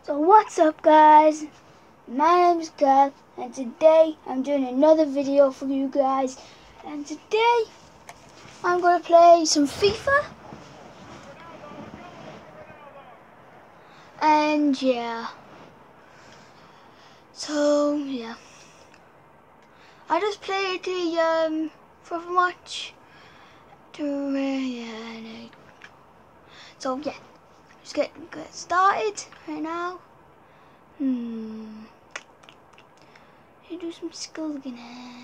So what's up guys, my name is Gav and today I'm doing another video for you guys, and today I'm going to play some FIFA and yeah, so yeah, I just played the FIFA match to so yeah, let's get started right now. Should do some skills again.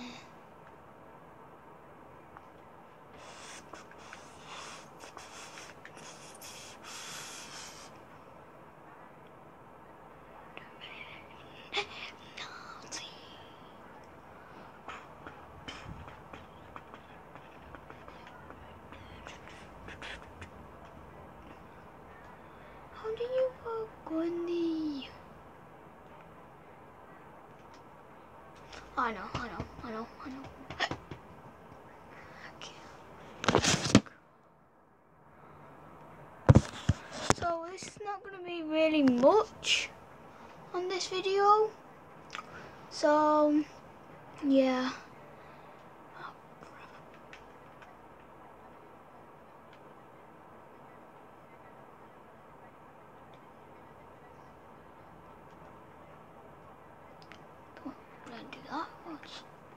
How do you go in the... I know. Okay. So this is not going to be really much on this video. So yeah. Don't do that much.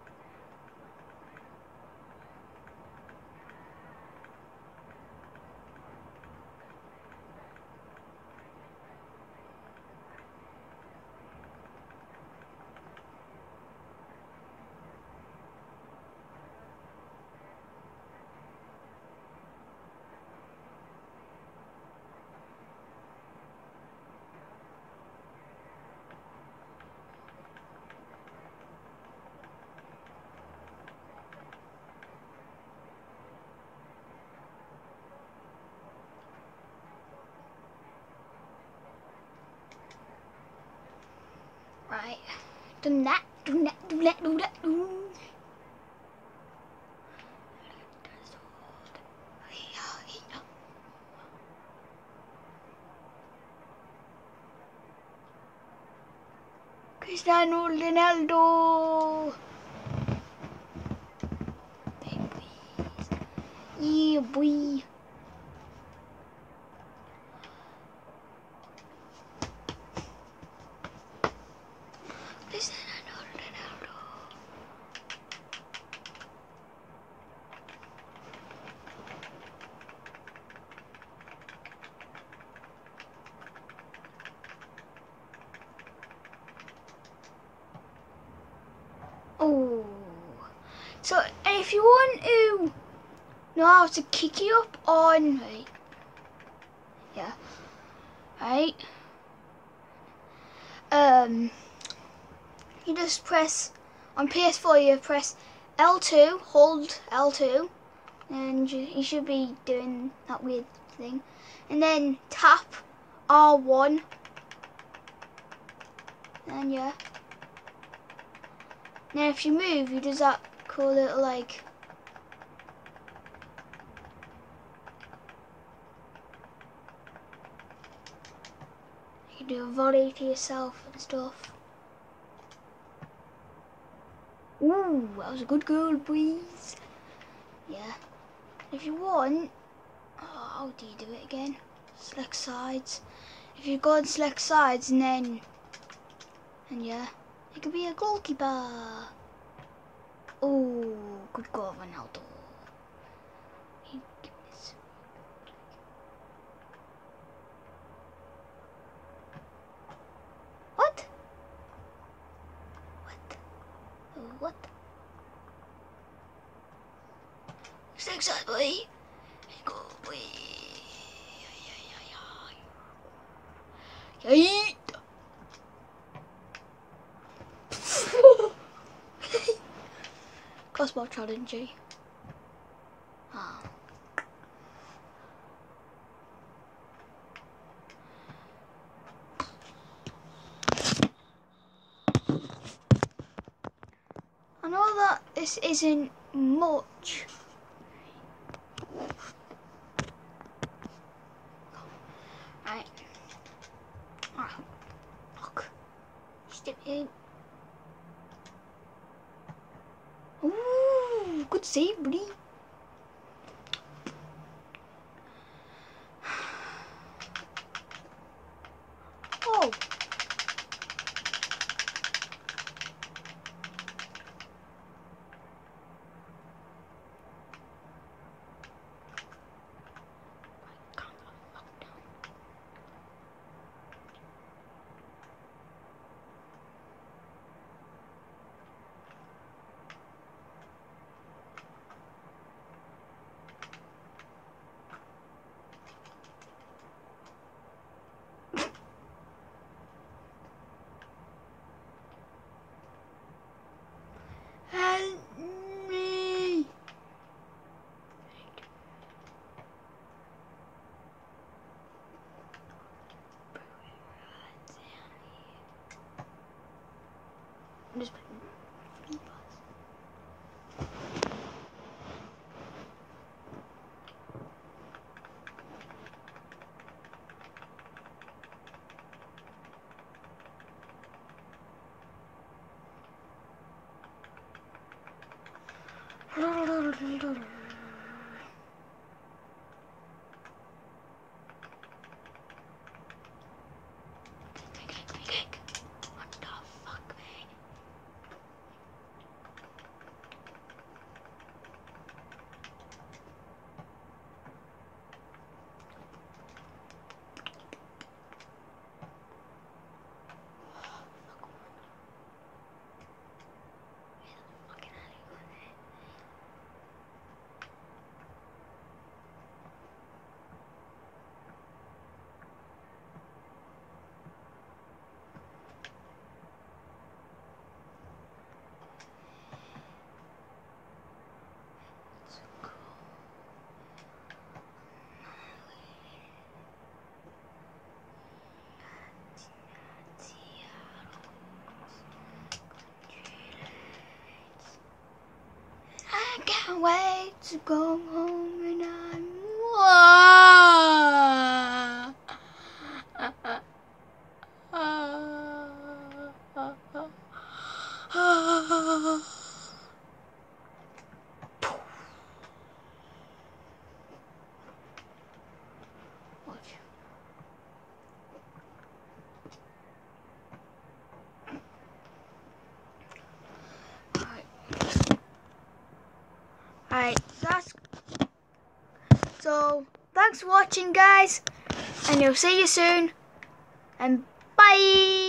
Right, do that. Cristiano Ronaldo. Yeah, boy. Cristiano Ronaldo. Oh, so if you want to know how to kick it up on, right, yeah, right, you just press, on PS4 you press L2, hold L2, and you should be doing that weird thing, and then tap R1, and yeah. Now if you move, you do that cool little like... You can do a volley to yourself and stuff. Ooh, that was a good goal, boys. Yeah. If you want... Oh, how do you do it again? Select sides. If you go and select sides and then... And yeah. It could be a goalkeeper. Oh, good goal, Ronaldo. What? What? Select side, boy. Go, boy. Yeet. Crossbar challenge. Ah. I know that this isn't much. Right. Good save, buddy. Oh. Help me. I'm just what the fuck, man? I can't wait to go home and I'm watch. Alright, so thanks for watching, guys, and you'll see you soon, and bye.